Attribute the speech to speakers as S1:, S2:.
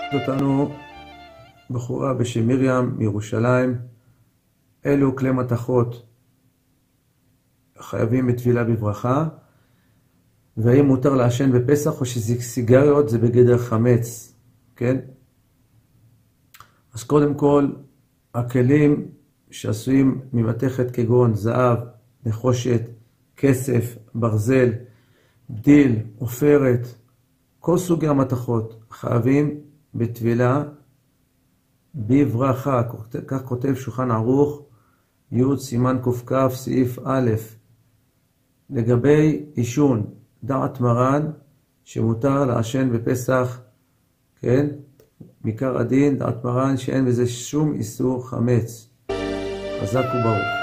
S1: אותנו בחורה בשם מרים מירושלים. אלו כלי מתכות חייבים בטבילה בברכה, והאם מותר לעשן בפסח או שסיגריות זה בגדר חמץ, כן? אז קודם כל, הכלים שעשויים ממתכת כגון זהב, נחושת, כסף, ברזל, בדיל, עופרת, כל סוגי המתכות חייבים בטבילה בברכה. כך כותב שולחן ערוך י' סימן קכ סעיף א'. לגבי עישון, דעת מרן שמותר לעשן בפסח, כן? מעיקר הדין דעת מרן שאין בזה שום איסור חמץ. חזק וברוך.